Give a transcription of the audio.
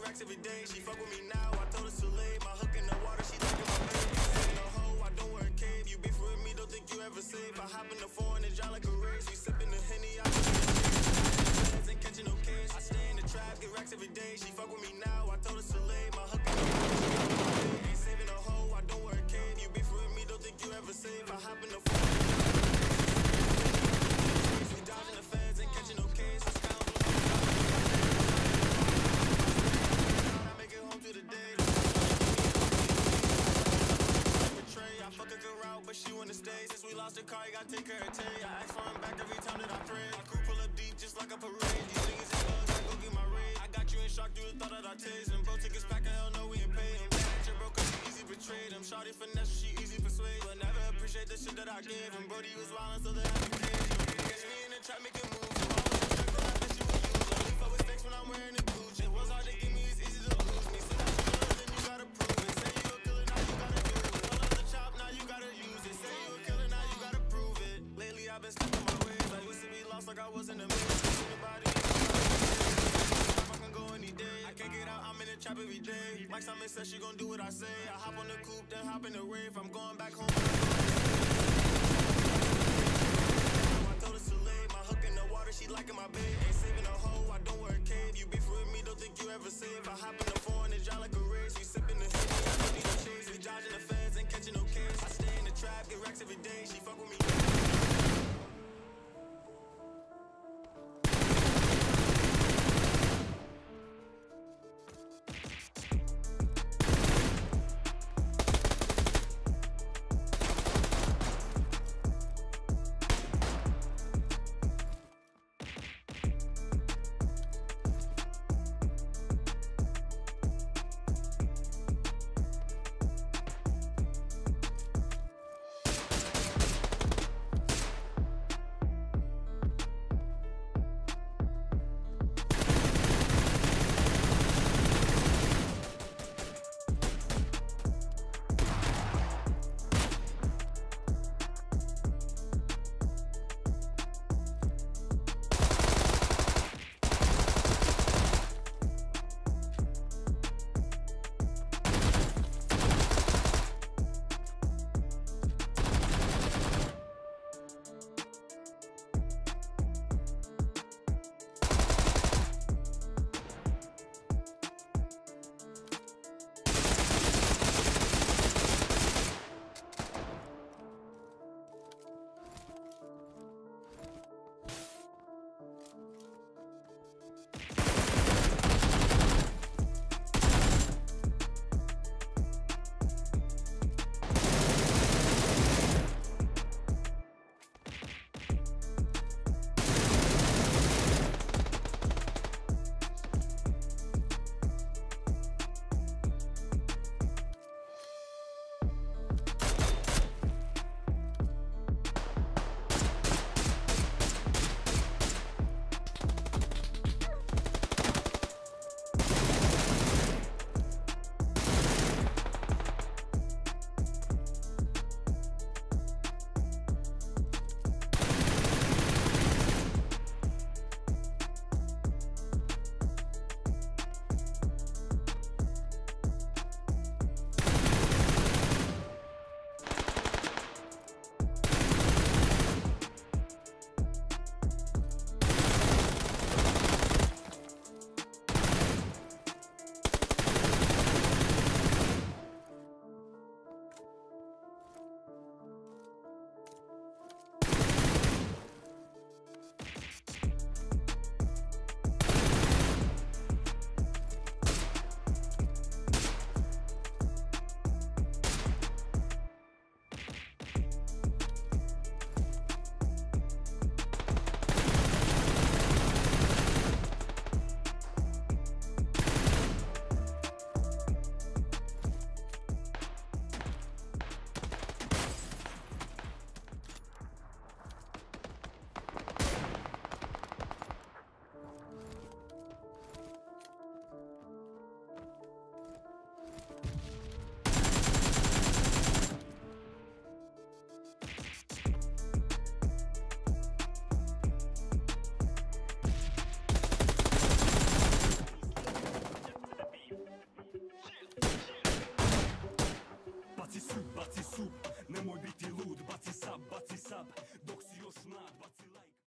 racks every day. She fuck with me now, I told her it's too late. My hook in the water, she like in my bed. In a hole, I don't wear a cape. You beef with me, don't think you ever safe. I hop in the foreign and dry like a race. We sipping the Henny, I ain't catching no case. I stay in the trap, get racks every day. She fuck with me now, I told her it's too late. My hook in the water, ain't saving a hoe, I don't wear a cape. You beef with me, don't think you ever safe. I hop in the foreign. We dodging the feds, ain't catching no case. I make it home to the day. I fuck a good route, but she wanna stay. Since we lost the car, you gotta take care of Tay. I ask for him back every time that I pray. My crew pull up deep just like a parade. These niggas is bugs, I go get my raid. I got you in shock through the thought that I tased. And bro tickets back, hell no, we ain't paid. I'm mad at your bro, cause she easy betrayed. I'm shawty finesse, she easy persuade. But never appreciate the shit that I gave. And Brody was wildin', so they had to cage. Catch me in the trap, making moves. I'm always in check, but I bet you would use. Only fuck with stakes when I'm wearing the Gucci. It was hard to get me, it's easy to lose me. So that you know, then you gotta prove it. Say you a killer, now you gotta do it. Now you gotta use it. Say you a killer, now you gotta prove it. Lately I've been stuck in my ways. I used to be lost like I was in the mix. Nobody I can go any day. I can't get out, I'm in the trap every day. Mike Simon says she gon' do what I say. I hop on the coupe, then hop in the rave. I'm going back home. I told her it's too late. My hook in the water, she liking my babe. Ain't saving a hoe, I don't wear a cape. You beef with me, don't think you ever safe. I hop in the foreign and dry like a race. We sipping the Henny, I don't need a chase. We dodging the feds, ain't catching no case. I stay in the trap, get racks every day. She fuck with me.